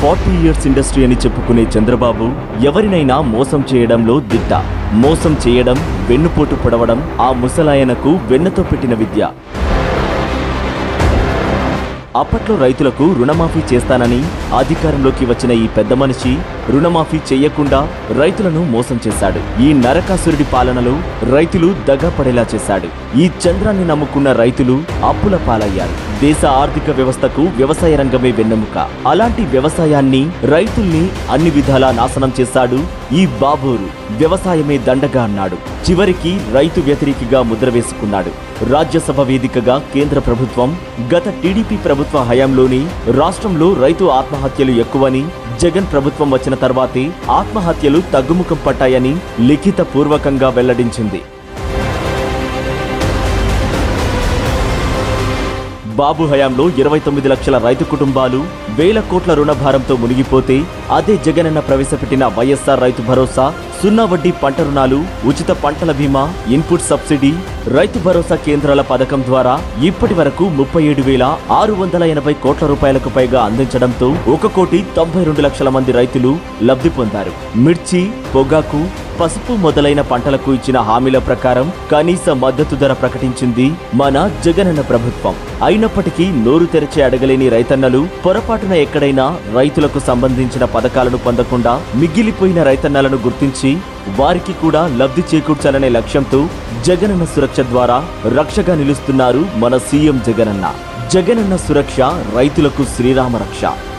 40 years industry అని చెప్పుకునే చంద్రబాబు ఎవరినైనా మోసం చేయడంలో దిట్ట. మోసం చేయడం, వెన్నుపోటు పొడవడం ఆ ముసలాయనకు వెన్నతో పెట్టిన విద్య. అప్పట్లో రైతులకు రుణమాఫీ చేస్తానని అధికారంలోకి వచ్చిన ఈ పెద్ద మనిషి రుణమాఫీ చేయకుండా రైతులను మోసం చేశాడు. ఈ నరకాసురుడి పాలనలో రైతులు దగాపడేలా చేశాడు. ఈ చంద్రాన్ని నమ్ముకున్న రైతులు అప్పుల పాలయ్యారు. దేశ ఆర్థిక వ్యవస్థకు వ్యవసాయ రంగమే వెన్నెముక. అలాంటి వ్యవసాయాన్ని, రైతుల్ని అన్ని విధాలా నాశనం చేశాడు ఈ బాబూరు. వ్యవసాయమే దండగా అన్నాడు. చివరికి రైతు వ్యతిరేకిగా ముద్ర వేసుకున్నాడు. రాజ్యసభ వేదికగా కేంద్ర ప్రభుత్వం గత టీడీపీ ప్రభుత్వ హయాంలోని రాష్ట్రంలో రైతు ఆత్మహత్యలు ఎక్కువని, జగన్ ప్రభుత్వం వచ్చిన తర్వాతే ఆత్మహత్యలు తగ్గుముఖం పట్టాయని లిఖిత పూర్వకంగా వెల్లడించింది. బాబు హయాంలో 29 లక్షల రైతు కుటుంబాలు వేల కోట్ల రుణభారంతో మునిగిపోతే, అదే జగనన్న ప్రవేశపెట్టిన వైఎస్ఆర్ రైతు భరోసా, సున్నా వడ్డీ పంట రుణాలు, ఉచిత పంటల బీమా, ఇన్పుట్ సబ్సిడీ, రైతు భరోసా కేంద్రాల పథకం ద్వారా ఇప్పటి వరకు 37,680 కోట్ల రూపాయలకు పైగా అందించడంతో 1,92,00,000 మంది రైతులు లబ్ధి పొందారు. మిర్చి, పొగాకు, పసుపు మొదలైన పంటలకు ఇచ్చిన హామీల ప్రకారం కనీస మద్దతు ధర ప్రకటించింది మన జగనన్న ప్రభుత్వం. అయినప్పటికీ నోరు తెరిచి అడగలేని రైతన్నలు పొరపాటున ఎక్కడైనా రైతులకు సంబంధించిన పథకాలను పొందకుండా మిగిలిపోయిన రైతన్నలను గుర్తించి వారికి కూడా లబ్ధి చేకూర్చాలనే లక్ష్యంతో జగనన్న సురక్ష ద్వారా రక్షగా నిలుస్తున్నారు మన సీఎం జగనన్న. జగనన్న సురక్ష రైతులకు శ్రీరామ రక్ష.